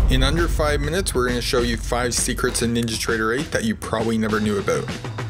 In under 5 minutes, we're going to show you 5 secrets in NinjaTrader 8 that you probably never knew about.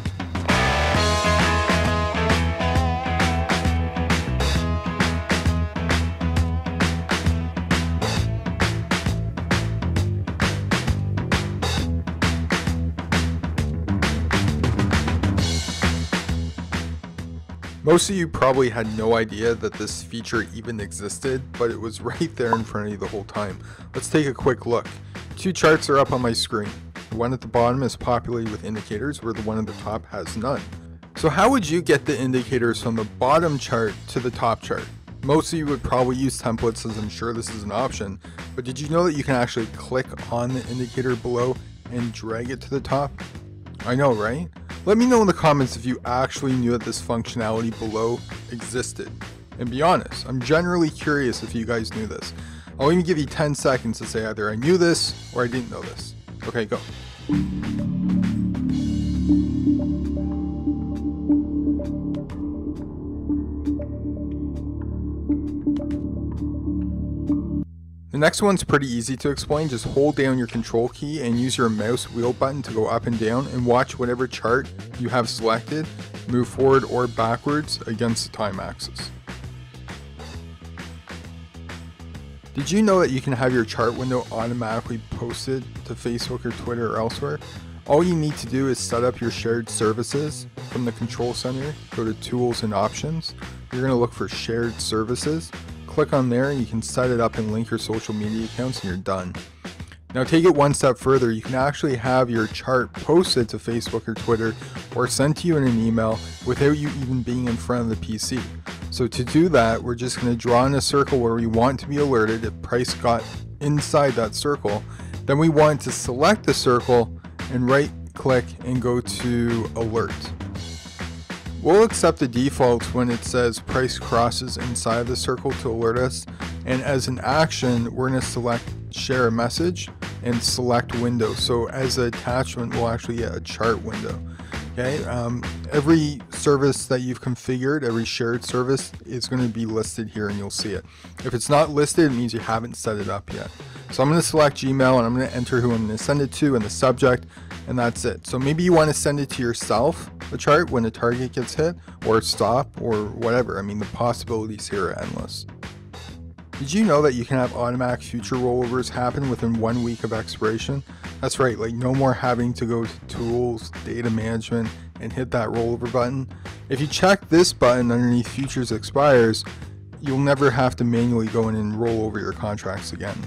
Most of you probably had no idea that this feature even existed, but it was right there in front of you the whole time. Let's take a quick look. 2 charts are up on my screen. The one at the bottom is populated with indicators, where the one at the top has none. So how would you get the indicators from the bottom chart to the top chart? Most of you would probably use templates, as I'm sure this is an option, but did you know that you can actually click on the indicator below and drag it to the top? I know, right? Let me know in the comments if you actually knew that this functionality below existed. And be honest, I'm generally curious if you guys knew this. I'll even give you 10 seconds to say either I knew this or I didn't know this. Okay, go. The next one's pretty easy to explain. Just hold down your control key and use your mouse wheel button to go up and down and watch whatever chart you have selected move forward or backwards against the time axis. Did you know that you can have your chart window automatically posted to Facebook or Twitter or elsewhere? All you need to do is set up your shared services from the control center, go to Tools and Options. You're going to look for Shared Services. Click on there and you can set it up and link your social media accounts and you're done. Now take it one step further. You can actually have your chart posted to Facebook or Twitter or sent to you in an email without you even being in front of the PC. So to do that, we're just going to draw in a circle where we want to be alerted if price got inside that circle. Then we want to select the circle and right click and go to Alert. We'll accept the default when it says price crosses inside the circle to alert us, and as an action we're going to select share a message and select window. So as an attachment we'll actually get a chart window. Okay, every service that you've configured, every shared service is going to be listed here and you'll see it. If it's not listed, it means you haven't set it up yet. So I'm going to select Gmail and I'm going to enter who I'm going to send it to and the subject, and that's it. So maybe you want to send it to yourself, the chart, when the target gets hit, or stop, or whatever. I mean, the possibilities here are endless. Did you know that you can have automatic future rollovers happen within 1 week of expiration? That's right, like no more having to go to Tools, Data Management, and hit that rollover button. If you check this button underneath Futures Expires, you'll never have to manually go in and roll over your contracts again.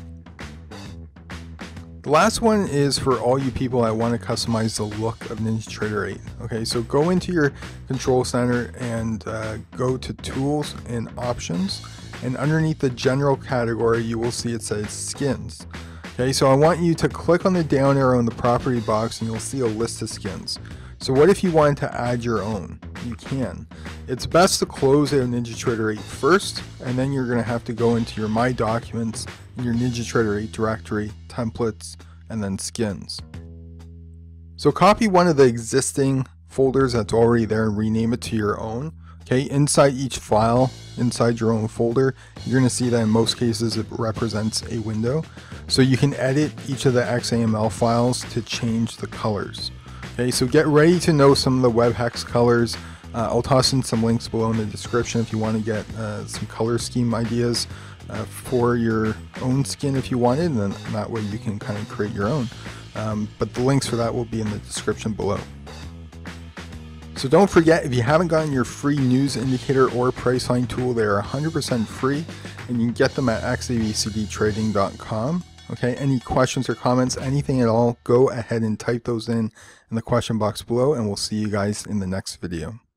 The last one is for all you people that want to customize the look of NinjaTrader 8. Okay, so go into your control center and go to Tools and Options, and underneath the general category you will see it says skins. Okay, so I want you to click on the down arrow in the property box and you'll see a list of skins. So what if you wanted to add your own? You can. It's best to close out NinjaTrader 8 first, and then you're going to have to go into your My Documents, in your NinjaTrader 8 directory, Templates, and then Skins. So copy one of the existing folders that's already there and rename it to your own. Okay, inside each file, inside your own folder, you're going to see that in most cases it represents a window. So you can edit each of the XAML files to change the colors. Okay, so get ready to know some of the web hex colors. I'll toss in some links below in the description if you want to get some color scheme ideas for your own skin if you wanted, and then that way you can kind of create your own. But the links for that will be in the description below. So don't forget, if you haven't gotten your free news indicator or Priceline tool, they are 100% free and you can get them at XABCDtrading.com. Okay, any questions or comments, anything at all, go ahead and type those in the question box below, and we'll see you guys in the next video.